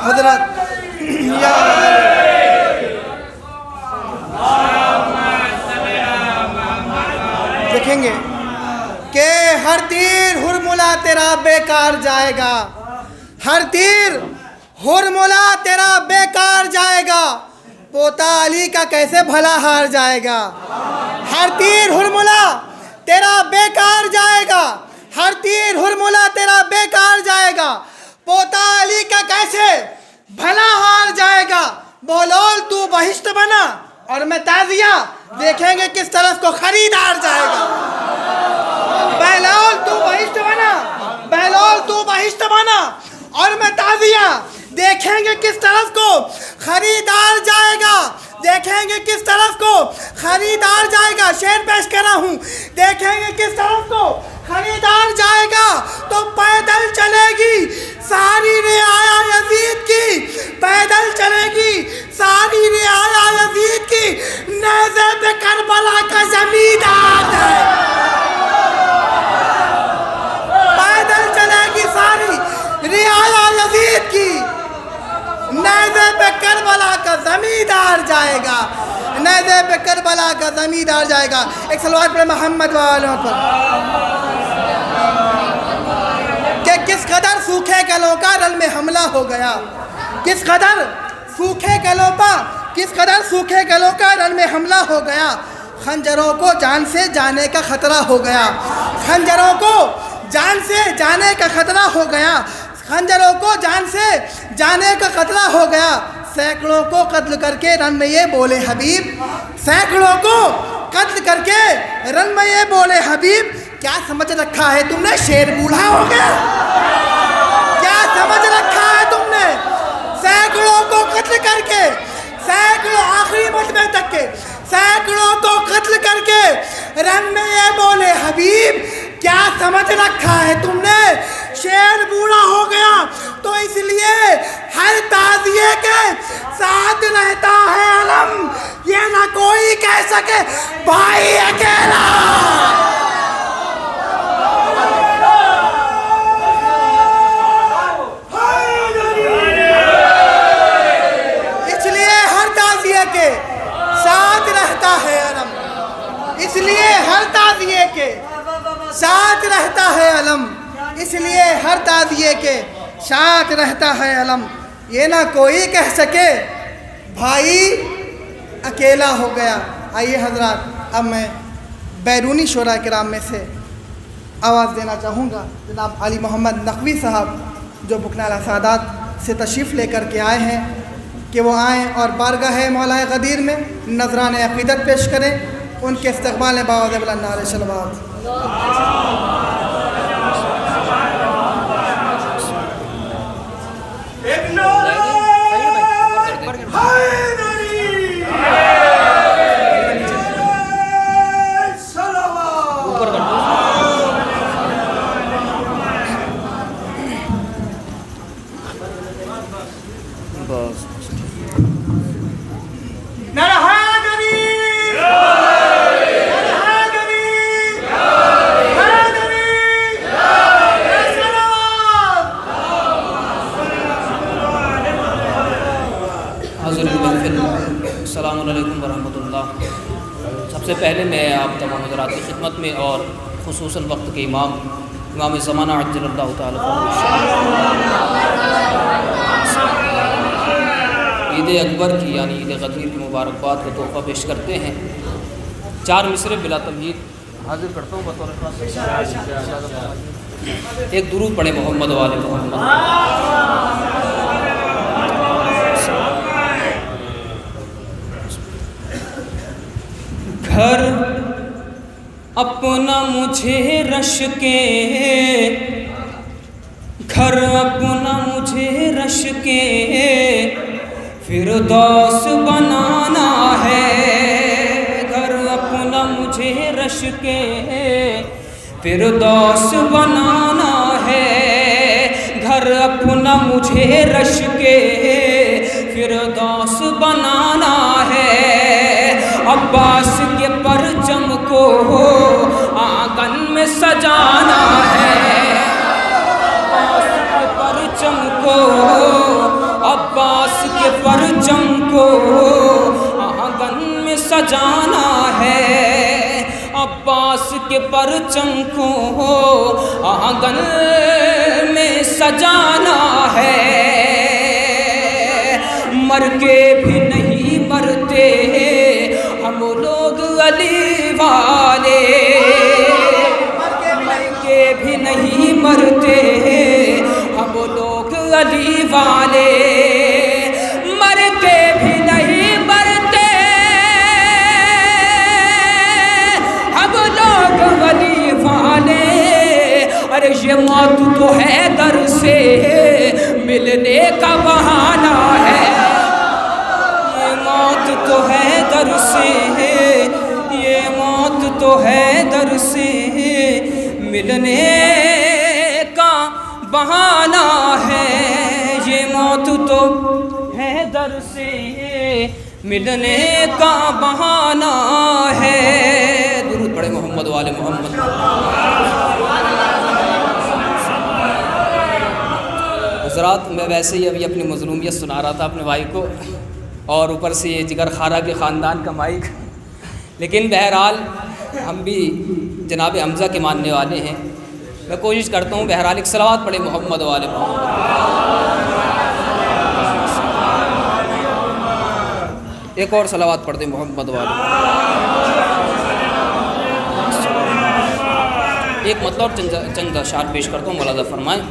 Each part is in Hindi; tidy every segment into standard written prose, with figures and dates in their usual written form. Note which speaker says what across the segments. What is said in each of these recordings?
Speaker 1: हजरत या देखेंगे कि हर तीर हुरमुला तेरा बेकार जाएगा, हर तीर हुरमुला तेरा बेकार जाएगा, पोता अली का कैसे भला हार जाएगा। हर तीर हुरमुला तेरा बेकार जाएगा, हर तीर हुरमुला तेरा बेकार जाएगा, पोता अली का कैसे भला हार जाएगा। बोलोल तू बहिश्त बना और मैं ताजिया, देखेंगे किस तरफ को खरीदार जाएगा। बहलोल तू बहिश्त बना, बहलोल तू बहिश्त बना और मैं ताजिया, देखेंगे किस तरफ को खरीदार जाएगा, देखेंगे किस तरफ को खरीदार जाएगा। शेर पेश कर रहा हूँ, देखेंगे किस तरफ को खरीदार जाएगा। तो पैदल चलेगी सारी रियाया यजीद की, पैदल चलेगी सारी रियाया यजीद की, नेज़े पे करबला का जमींदार है। पैदल चलेगी सारी रियाया यजीद की, नेज़े पे करबला का जमींदार जाएगा, नेज़े पे करबला का जमींदार जाएगा। एक सलवात पढ़े मोहम्मद वालों पर कि किस कदर सूखे गलों का रल में हमला हो गया, किस कदर सूखे गलों पर, किस कदर सूखे गलों का रल में हमला हो गया। खंजरों को जान से जाने का खतरा हो गया, खंजरों को जान से जाने का खतरा हो गया, खंजरों को जान से जाने का खतरा हो गया। सैकड़ों को कत्ल करके रन में ये बोले हबीब, सैकड़ों को कत्ल करके रन में ये बोले हबीब। क्या समझ रखा है तुमने शेर बूढ़ा हो गया, क्या समझ रखा है तुमने। सैकड़ों को कत्ल करके, सैकड़ों आखिरी मजमे तक के सैकड़ों को कत्ल करके रन में ये बोले हबीब। क्या समझ रखा है तुमने शेर बूढ़ा हो गया। तो इसलिए हर ताजिए के साथ रहता है अलम, ये ना कोई कह सके भाई अकेला। इसलिए हर ताजिए के साथ रहता है अलम, इसलिए हर ताजिए के साथ रहता है अलम, इसलिए हर ताजिए के साथ रहता है अलम। ये ना कोई कह सके भाई अकेला हो गया। आइए हजरात, अब मैं बैरूनी शोरा किराम में से आवाज़ देना चाहूँगा जनाब अली मोहम्मद नकवी साहब, जो बुकनाला सादात से तशरीफ़ लेकर के आए हैं, कि वो आएँ और बारगाह मौलाए ग़दीर में नजरान अक़ीदत पेश करें। उनके इस्तक़बाल में बावज़ बुलंद नारे सलवात।
Speaker 2: सबसे पहले मैं आप तमाम हज़रात की खिदमत में और खुसूसन वक्त के इमाम इमाम ज़माना अज्जलल्लाहु ताला ईद अकबर की यानी ईद ग़दीर की मुबारकबाद का तोहफ़ा पेश करते हैं। 4 मिसरे बिला तमहीद हाजिर करता हूँ बतौर एक दुरूद पढ़े मोहम्मद वाले मोहम्मद। घर अपना मुझे रश के, घर अपना मुझे रश के फिरदौस बनाना है। घर अपना मुझे रश के फिरदौस बनाना है। घर अपना मुझे रश के फिरदौस बनाना है। अब्बास के परचम को आंगन में सजाना है। अब्बास के परचम को को आंगन में सजाना है, अब्बास के परचम को आंगन में सजाना है। मर के भी नहीं मरते हम लोग अली वाले, मर के भी नहीं मरते हम लोग अली वाले, मर के भी नहीं मरते हम लोग अली वाले। अरे ये मौत तो है दर से मिलने का बहाना है, ये मौत तो है दर से, ये मौत तो है दर से मिलने का बहाना है, ये मौत तो है दर से मिलने का बहाना है। दुरूद पढ़े मोहम्मद वाले मोहम्मद। हज़रात, मैं वैसे ही अभी अपनी मज़लूमियत सुना रहा था अपने भाई को, और ऊपर से ये जिगर खारा के ख़ानदान का माइक। लेकिन बहरहाल हम भी जनाब हमज़ा के मानने वाले हैं। मैं कोशिश करता हूँ बहरहाल एक सलावत पढ़े मोहम्मद वाले मोहम्मद। एक और सलावत पढ़ते मोहम्मद वाले। एक मतलब चंद अशार पेश करता हूँ, मुलाज़ा फरमाएं।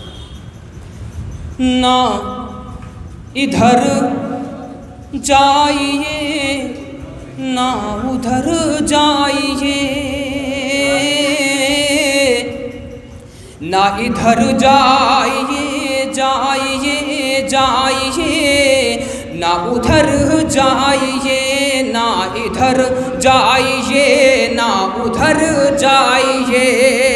Speaker 2: ना इधर जाइए ना उधर जाइए, ना इधर जाइए जाइए जाइए, ना उधर जाइए, ना इधर जाइए ना उधर जाइए।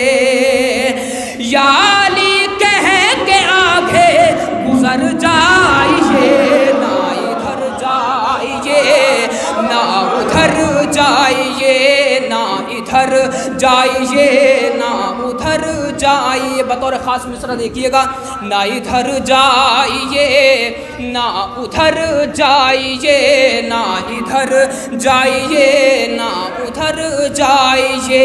Speaker 2: या अली कह के आगे गुजर जाइए, ना इधर जाइए ना उधर जाइए, ना इधर जाइए ना उधर जाइए। बतौर ख़ास मिसरा देखिएगा। ना इधर जाइए ना उधर जाइए, ना इधर जाइए ना उधर जाइए।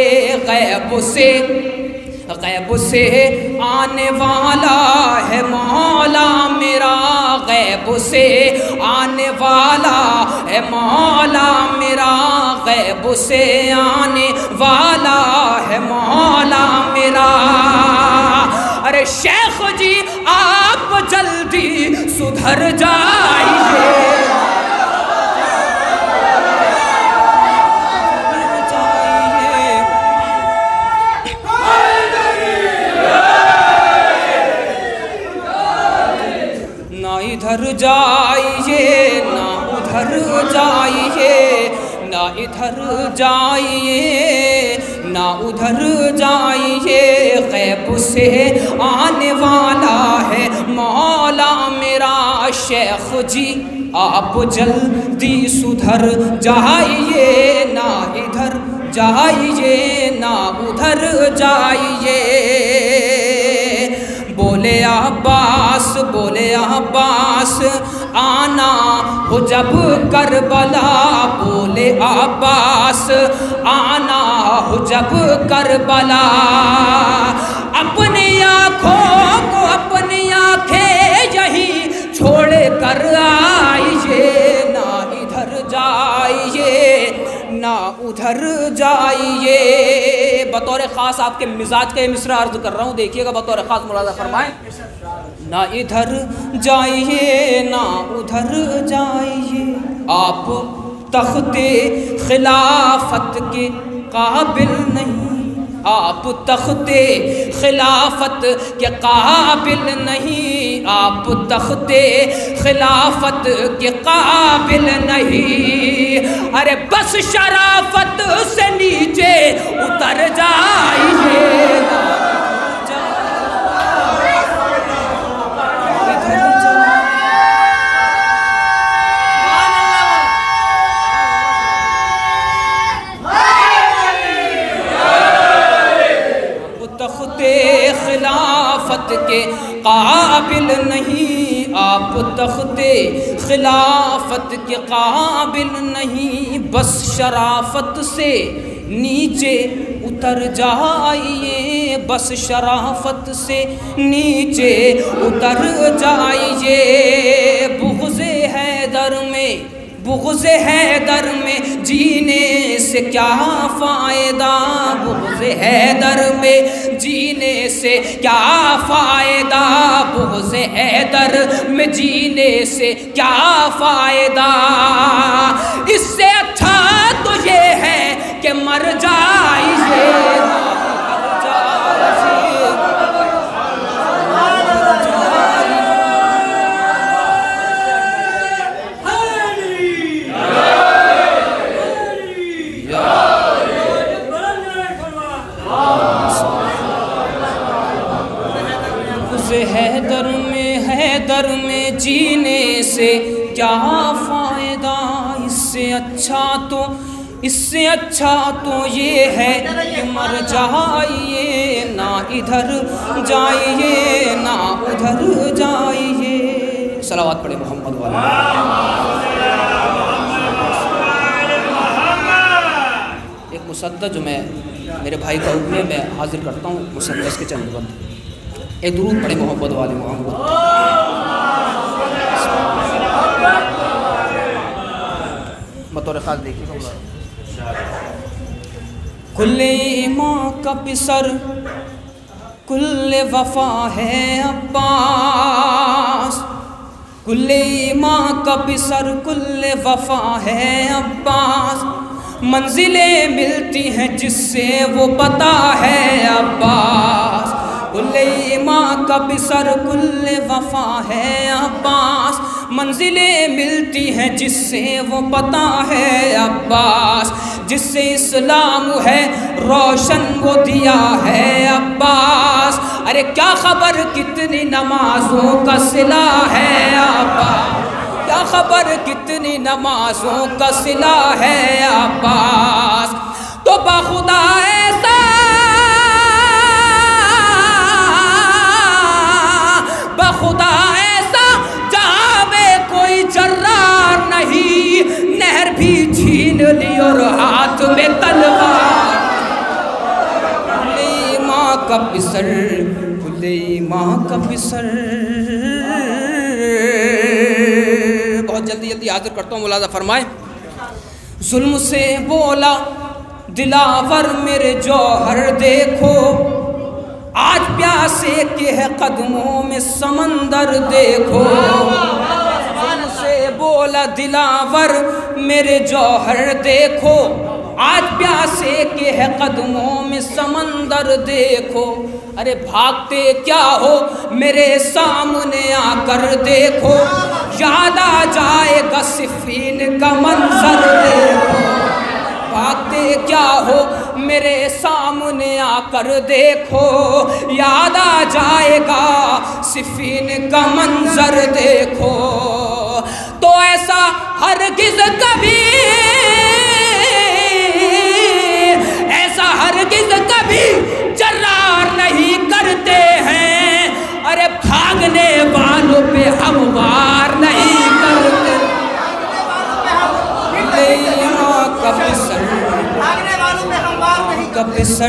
Speaker 2: गैब से आने वाला है मौला मेरा, गैब से आने वाला है मौला मेरा, गैब से आने वाला है मौला मेरा। अरे शेख जी आप जल्दी सुधर जाइए, इधर जाइए ना उधर जाइए, ना इधर जाइए ना उधर जाइए। गैब से आने वाला है मौला मेरा, शेख जी आप जल्दी सुधर जाइए, ना इधर जाइए ना उधर जाइए। बोले अब्बास आना हो जब करबला, बोले अब्बास आना हो जब करबला। अपनी आँखों को अपनी आँखें यही छोड़ कर आइए, ना इधर जाइए ना उधर जाइए। बतौर ख़ास आपके मिजाज का ये मिसरा अर्ज कर रहा हूँ, देखिएगा बतौर ख़ास मुलाज़ा फरमाएं। ना इधर जाइए ना उधर जाइए, आप तख्ते खिलाफत के काबिल नहीं, आप तख्ते खिलाफत के काबिल नहीं, आप तख्ते खिलाफत के काबिल नहीं। अरे बस शराफत से नीचे उतर जाइए, खिलाफत के काबिल नहीं, आप वो तख्ते खिलाफत के काबिल नहीं, बस शराफत से नीचे उतर जाइए, बस शराफत से नीचे उतर जाइए। बुग़्ज़े हैदर में, बुग़्ज़े हैदर में जीने से क्या फ़ायदा, बुग़्ज़े हैदर में जीने से क्या फ़ायदा, बुग़्ज़े हैदर में जीने से क्या फ़ायदा। इससे अच्छा तो ये है कि मर जाइए, हैदर में जीने से क्या फ़ायदा। इससे अच्छा तो ये है कि मर जाइए, ना इधर जाइए ना उधर जाइए। सलावत पढ़े मोहम्मद वाले। एक मुसद्दक़ जो मैं मेरे भाई का हुक्म में हाजिर करता हूँ, मुसद्दक़ के चंद बंद एक दुरूद पढ़े मोहब्बत वाले मोहम्मद। बतौर ख़ास देखिए, कुल्ले ईमान का पिसर कुल्ले वफ़ा है अब्बास, कुल्ले ईमान का पिसर कुल्ले वफ़ा है अब्बास। मंजिलें मिलती हैं जिससे वो पता है अब्बास, कुल्ले ईमान का पिसर कुल्ले वफ़ा है अब्बास। मंजिलें मिलती हैं जिससे वो पता है अब्बास, जिससे इस्लाम है रोशन वो दिया है अब्बास। अरे क्या खबर कितनी नमाजों का सिला है अब्बास, क्या खबर कितनी नमाजों का सिला है अब्बास। तो बाखुदा ऐसा खुदा ऐसा जहाँ में कोई जर्रार नहीं, नहर भी छीन ली और हाथ में तलवार। कुल्ले माँ का पिसर, कुल्ले माँ का पिसर। बहुत जल्दी जल्दी हाजिर करता हूँ, मुलाज़ा फरमाए। जुल्म से बोला दिलावर मेरे जौहर देखो, आज प्यासे के है कदमों में समंदर देखो। से बोला दिलावर मेरे जौहर देखो, आज प्यासे के है कदमों में समंदर देखो। अरे भागते क्या हो मेरे सामने आकर देखो, याद आ जाएगा सिफ़ीन का मंजर देखो। भागते क्या हो मेरे सामने आकर देखो, याद आ जाएगा सिफ़ीन का मंजर देखो। तो ऐसा हरगिज़ कभी, ऐसा हरगिज़ कभी जर्रार नहीं करते हैं। अरे भागने वालों पे हम वार नहीं करते। पिसर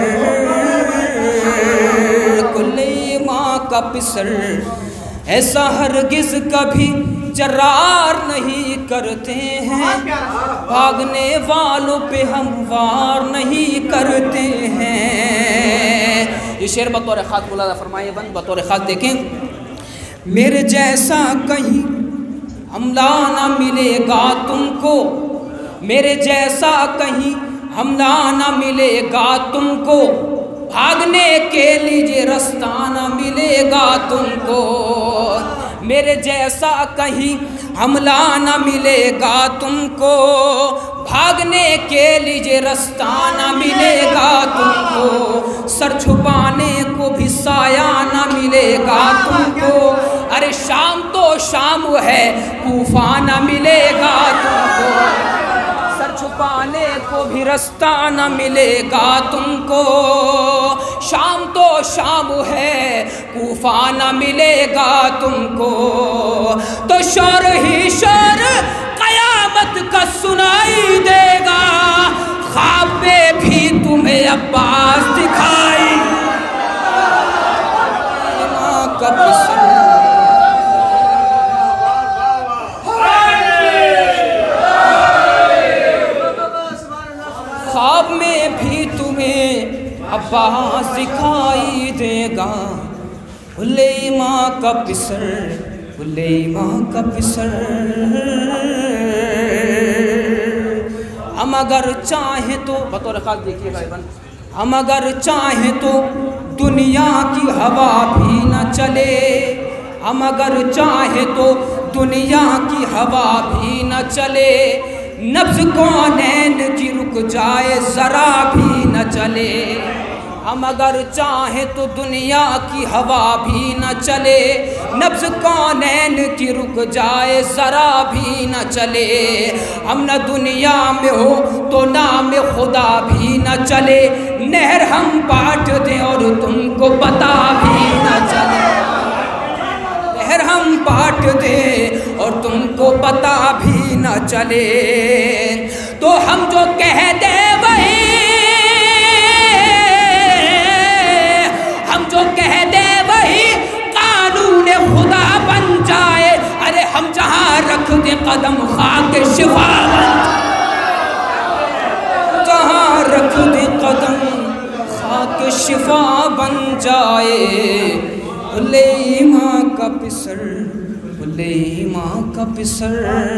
Speaker 2: कुल्ले माँ का पिसर, ऐसा हरगिज़ कभी जर्रार नहीं करते हैं। भागने वालों पे हम वार नहीं करते हैं। ये शेर बतौर ख़ास मुलाज़ा फरमाइए बंद, बतौर ख़ास देखें। मेरे जैसा कहीं हमला न मिलेगा तुमको, मेरे जैसा कहीं हमला न मिलेगा तुमको। भागने के लिए रास्ता न मिलेगा तुमको, मेरे जैसा कहीं हमला न मिलेगा तुमको। भागने के लिए रास्ता न मिलेगा तुमको, सर छुपाने को भी साया न मिलेगा तुमको। अरे शाम तो शाम है, कूफा न मिलेगा तुमको। सर छुपाने को भी रास्ता न मिलेगा तुमको। शाम तो शाम है, कूफा न मिलेगा तुमको। तो शोर ही शोर कयामत का सुनाई देगा, ख्वाब में भी तुम्हें अब्बास दिखाई ख्वाब में भी तुम्हें अब्बास दिखाई देगा, हुलैमा का पिसर, हुलैमा का पिसर। हम अगर चाहें तो बतौर खास देखिए भाईबन, हम अगर चाहें तो दुनिया की हवा भी न चले, हम अगर चाहें तो दुनिया की हवा भी न चले, नब्ज़ कौनैन की रुक जाए ज़रा भी न चले। हम अगर चाहें तो दुनिया की हवा भी न चले, नब्ज़ कौनैन की रुक जाए ज़रा भी न चले। हम न दुनिया में हो तो नाम खुदा भी न चले, नहर हम बांट दें और तुमको पता भी न चले, नहर हम बांट दें और तुमको पता भी न चले। तो हम जो कह दे वही, हम जो कह दे वही कानून खुदा बन जाए। अरे हम जहाँ रख दे कदम खाक शिफा बन, जहाँ रख दे कदम खाक शिफा बन जाए। हुलैमा का पिसर, हुलैमा का पिसर।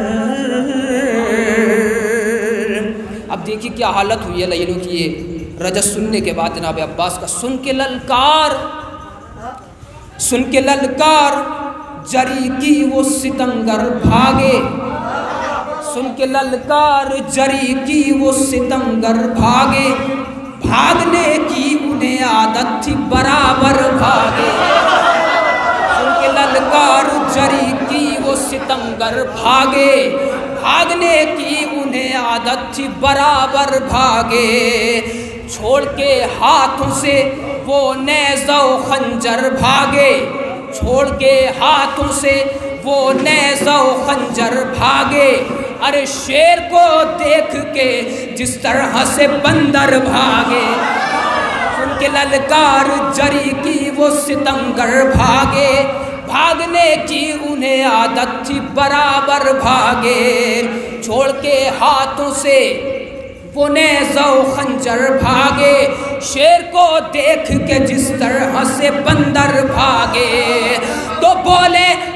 Speaker 2: अब देखिए क्या हालत हुई है लैलों की। ये रजस सुनने के बाद जनाब अब्बास का सुन के ललकार, सुन के ललकार जरी की वो सितंगर भागे, सुन के ललकार जरी की वो सितंगर भागे, भागने की उन्हें आदत थी बराबर भागे। सुन के ललकार जरी की वो सितंगर भागे, भागने की उन्हें आदत थी बराबर भागे। छोड़ के हाथों से वो नेज़ा खंजर भागे, छोड़ के हाथों से वो नेज़ा खंजर भागे। अरे शेर को देख के जिस तरह से बंदर भागे, सुन के ललकार जरी की वो सितंगर भागे, भागने की उन्हें आदत थी बराबर भागे। छोड़ के हाथों से वो नेज़ा खंजर भागे, शेर को देख के जिस तरह से बंदर भागे। तो बोले